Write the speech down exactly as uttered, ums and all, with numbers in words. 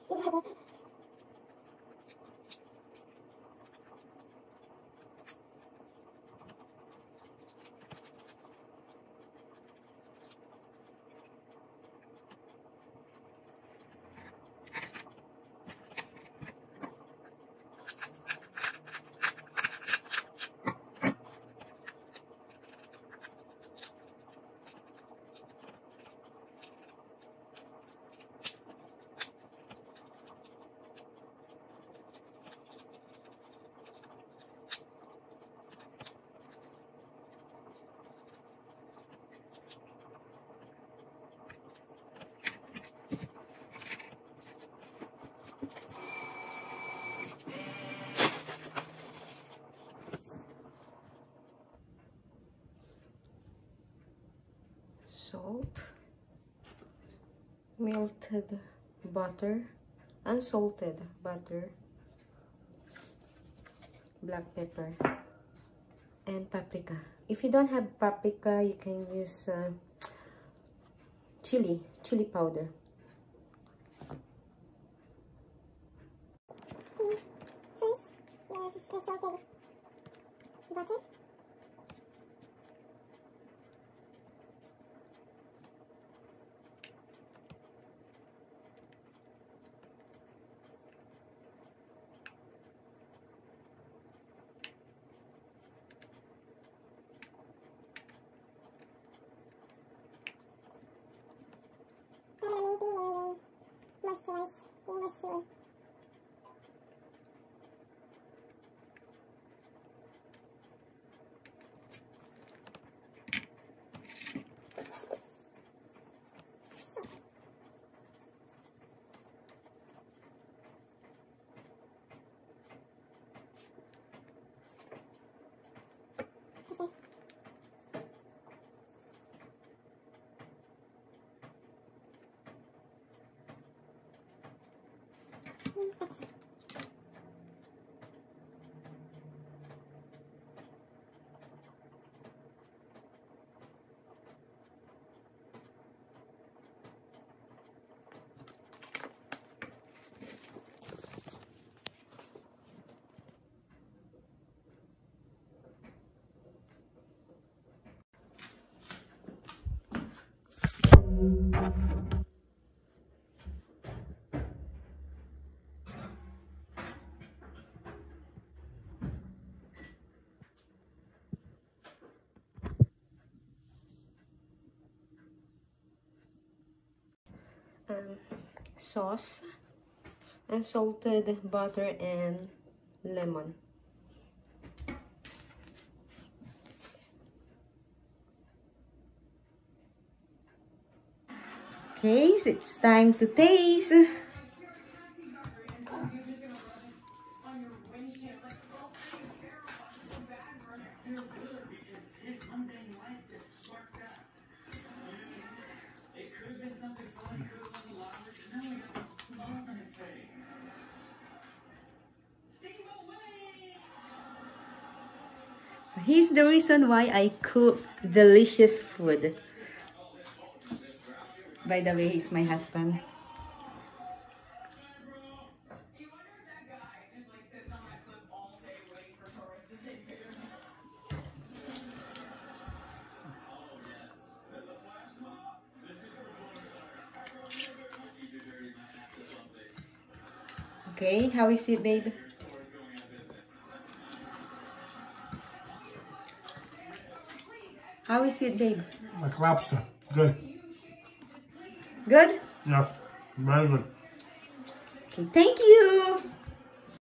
Salt, melted butter, unsalted butter, black pepper, and paprika. If you don't have paprika, you can use uh, chili, chili powder. First, the salted butter. Moisturize your moisture. Um, sauce, unsalted butter, and lemon. Okay, so it's time to taste. Here's the reason why I cook delicious food. By the way, he's my husband. Okay, how is it, babe? How is it, babe? Like lobster. Good. Good? Yeah, very good. Okay, thank you.